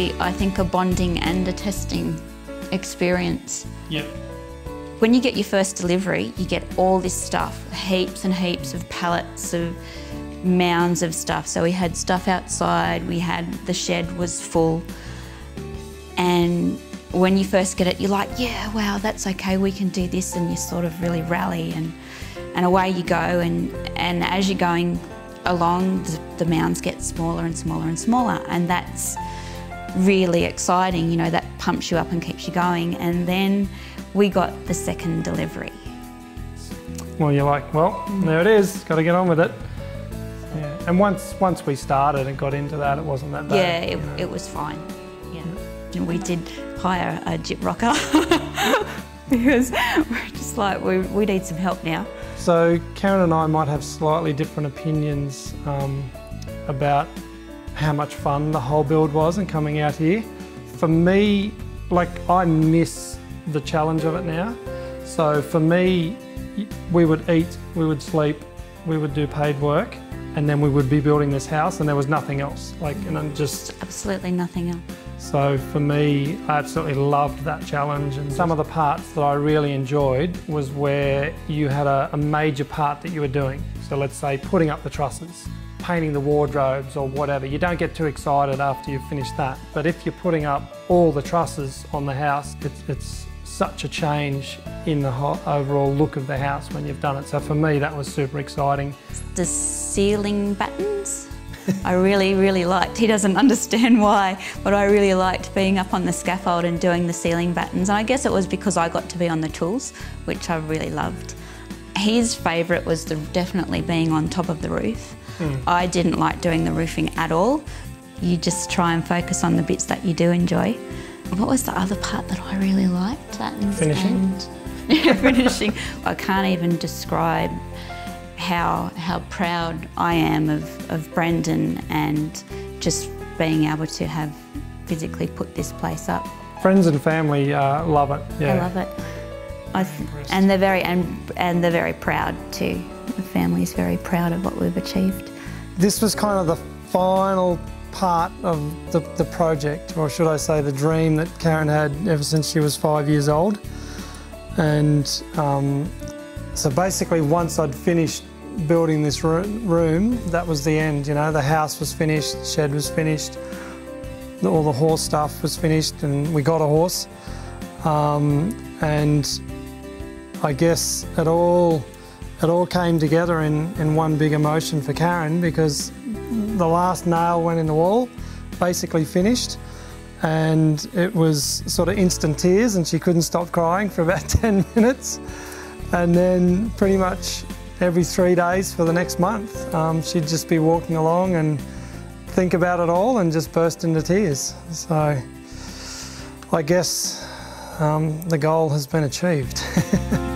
really, I think, a bonding and a testing experience. Yep. When you get your first delivery, you get all this stuff, heaps and heaps of pallets of mounds of stuff. So we had stuff outside, the shed was full. And when you first get it, you're like, yeah, wow, that's okay, we can do this, and you sort of really rally, and away you go. And as you're going along, the mounds get smaller and smaller and smaller, and that's really exciting, you know, that pumps you up and keeps you going. And then we got the second delivery. Well, you're like, well, there it is, got to get on with it. Yeah. And once we started and got into that, it wasn't that bad. Yeah, it was fine. Yeah. And we did hire a gyp rocker because we're just like, we need some help now. So Karen and I might have slightly different opinions about how much fun the whole build was and coming out here. For me, like, I miss the challenge of it now. So for me, we would eat, we would sleep, we would do paid work, and then we would be building this house, and there was nothing else. Like, and I'm just absolutely nothing else. So for me, I absolutely loved that challenge, and some of the parts that I really enjoyed was where you had a major part that you were doing. So let's say putting up the trusses, painting the wardrobes or whatever. You don't get too excited after you've finished that. But if you're putting up all the trusses on the house, it's such a change in the whole overall look of the house when you've done it. So for me, that was super exciting. The ceiling battens, I really, really liked. He doesn't understand why, but I really liked being up on the scaffold and doing the ceiling battens. And I guess it was because I got to be on the tools, which I really loved. His favourite was definitely being on top of the roof. I didn't like doing the roofing at all. You just try and focus on the bits that you do enjoy. What was the other part that I really liked? Finishing? Yeah, finishing. I can't even describe how proud I am of Brendan and just being able to have physically put this place up. Friends and family love it. Yeah. I love it. And they're very proud too. The family's very proud of what we've achieved. This was kind of the final part of the project, or should I say the dream that Karen had ever since she was 5 years old. And so basically once I'd finished building this room, that was the end, you know. The house was finished, the shed was finished, all the horse stuff was finished, and we got a horse. And I guess it all came together in one big emotion for Karen, because the last nail went in the wall, basically finished, and it was sort of instant tears, and she couldn't stop crying for about 10 minutes. And then pretty much every 3 days for the next month, she'd just be walking along and think about it all and just burst into tears. So I guess the goal has been achieved.